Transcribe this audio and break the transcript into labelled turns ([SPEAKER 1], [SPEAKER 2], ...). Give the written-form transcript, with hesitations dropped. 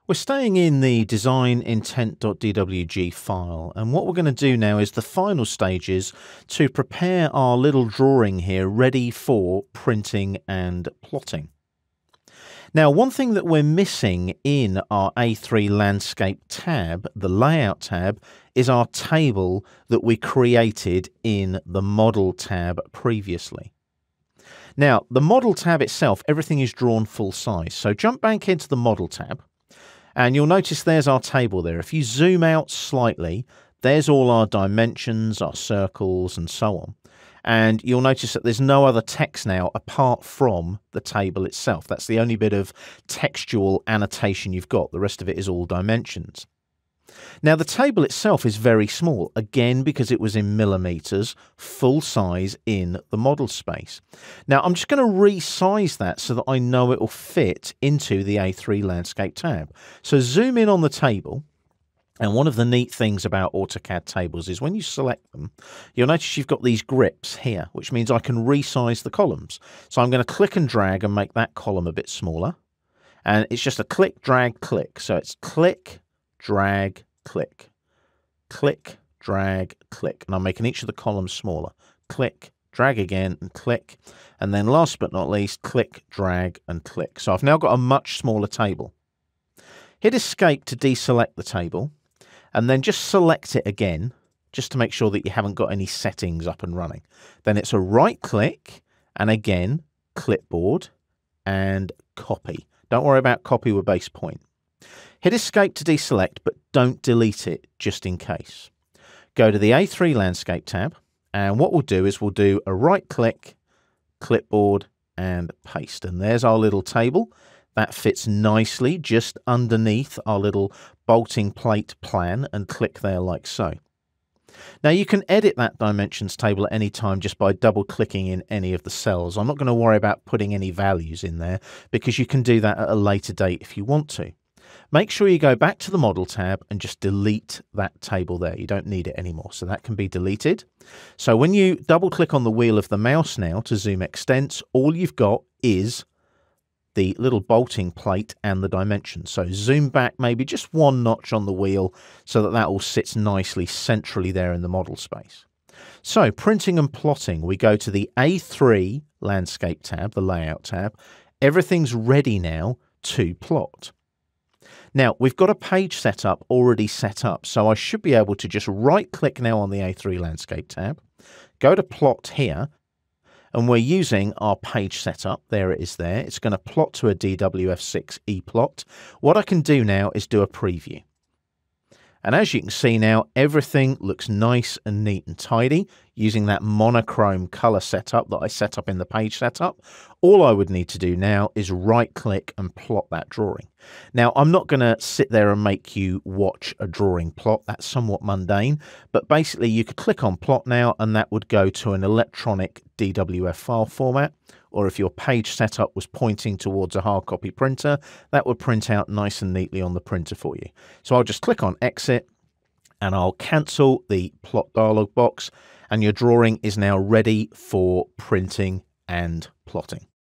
[SPEAKER 1] We're staying in the design intent.dwg file, and what we're going to do now is the final stages to prepare our little drawing here ready for printing and plotting. Now, one thing that we're missing in our A3 landscape tab, the layout tab, is our table that we created in the model tab previously. Now, the model tab itself, everything is drawn full size. So jump back into the model tab. And you'll notice there's our table there. If you zoom out slightly, there's all our dimensions, our circles, and so on. And you'll notice that there's no other text now apart from the table itself. That's the only bit of textual annotation you've got. The rest of it is all dimensions. Now, the table itself is very small, again, because it was in millimeters, full size in the model space. Now, I'm just going to resize that so that I know it will fit into the A3 landscape tab. So zoom in on the table. And one of the neat things about AutoCAD tables is when you select them, you'll notice you've got these grips here, which means I can resize the columns. So I'm going to click and drag and make that column a bit smaller. And it's just a click, drag, click. So it's click, drag, click, click, drag, click. And I'm making each of the columns smaller. Click, drag again, and click. And then last but not least, click, drag, and click. So I've now got a much smaller table. Hit Escape to deselect the table, and then just select it again, just to make sure that you haven't got any settings up and running. Then it's a right click, and again, clipboard, and copy. Don't worry about copy with base point. Hit Escape to deselect, but don't delete it, just in case. Go to the A3 Landscape tab, and what we'll do is we'll do a right click, clipboard, and paste. And there's our little table. That fits nicely just underneath our little bolting plate plan, and click there like so. Now you can edit that dimensions table at any time just by double clicking in any of the cells. I'm not going to worry about putting any values in there because you can do that at a later date if you want to. Make sure you go back to the model tab and just delete that table there. You don't need it anymore, so that can be deleted. So when you double click on the wheel of the mouse now to zoom extents, all you've got is the little bolting plate and the dimensions. So zoom back maybe just one notch on the wheel so that that all sits nicely centrally there in the model space. So printing and plotting, we go to the A3 landscape tab, the layout tab. Everything's ready now to plot. Now we've got a page setup already set up, so I should be able to just right click now on the A3 landscape tab, go to plot here, and we're using our page setup. There it is there. It's going to plot to a DWF6 ePlot. What I can do now is do a preview. And as you can see now, everything looks nice and neat and tidy using that monochrome color setup that I set up in the page setup. All I would need to do now is right click and plot that drawing. Now, I'm not going to sit there and make you watch a drawing plot. That's somewhat mundane, but basically you could click on plot now and that would go to an electronic DWF file format. Or if your page setup was pointing towards a hard copy printer, that would print out nice and neatly on the printer for you. So I'll just click on exit and I'll cancel the plot dialog box, and your drawing is now ready for printing and plotting.